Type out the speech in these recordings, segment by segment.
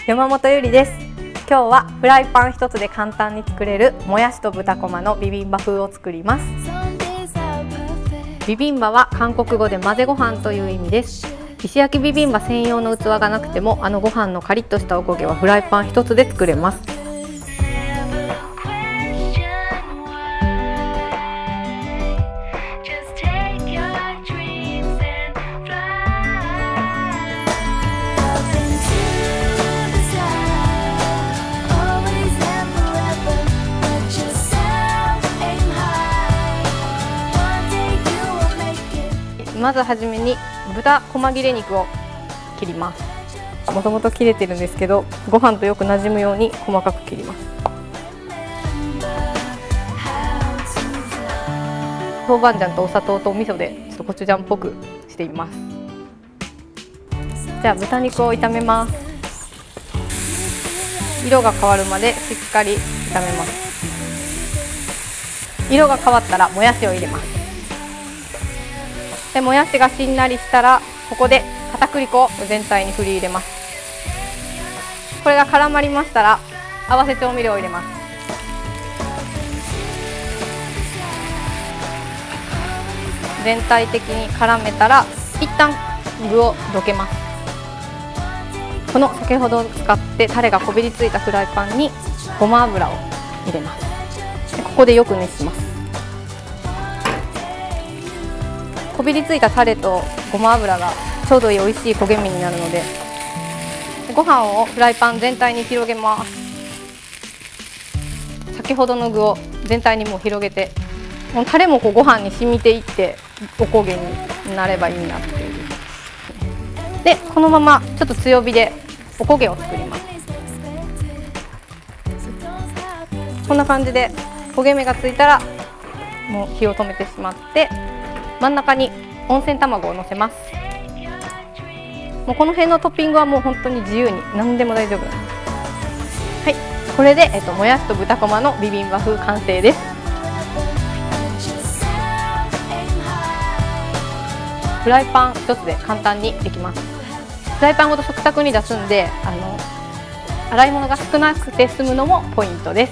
山本ゆりです。今日はフライパン一つで簡単に作れるもやしと豚こまのビビンバ風を作ります。ビビンバは韓国語で混ぜご飯という意味です。石焼きビビンバ専用の器がなくてもご飯のカリッとしたおこげはフライパン一つで作れます。まずはじめに豚こま切れ肉を切ります。もともと切れてるんですけど、ご飯とよくなじむように細かく切ります。豆板醤とお砂糖とお味噌でちょっとコチュジャンっぽくしています。じゃあ豚肉を炒めます。色が変わるまでしっかり炒めます。色が変わったらもやしを入れます。でもやしがしんなりしたらここで片栗粉を全体に振り入れます。これが絡まりましたら合わせ調味料を入れます。全体的に絡めたら一旦具をどけます。この先ほど使ってタレがこびりついたフライパンにごま油を入れます。ここでよく熱します。こびりついたタレとごま油がちょうどいい美味しい焦げ目になるので、ご飯をフライパン全体に広げます。先ほどの具を全体にもう広げて、もうタレもご飯に染みていっておこげになればいいなっていう。でこのままちょっと強火でおこげを作ります。こんな感じで焦げ目がついたらもう火を止めてしまって、真ん中に温泉卵をのせます。もうこの辺のトッピングはもう本当に自由に何でも大丈夫なんです。はい、これで、もやしと豚こまのビビンバ風完成です。フライパン一つで簡単にできます。フライパンごと食卓に出すんで、洗い物が少なくて済むのもポイントです。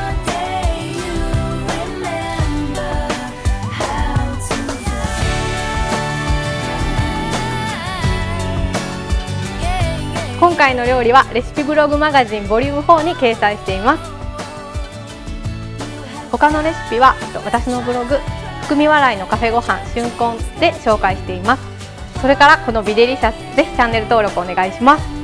今回の料理はレシピブログマガジンボリューム4に掲載しています。他のレシピは私のブログ含み笑いのカフェごはん春婚で紹介しています。それからこのビデリシャス、ぜひチャンネル登録お願いします。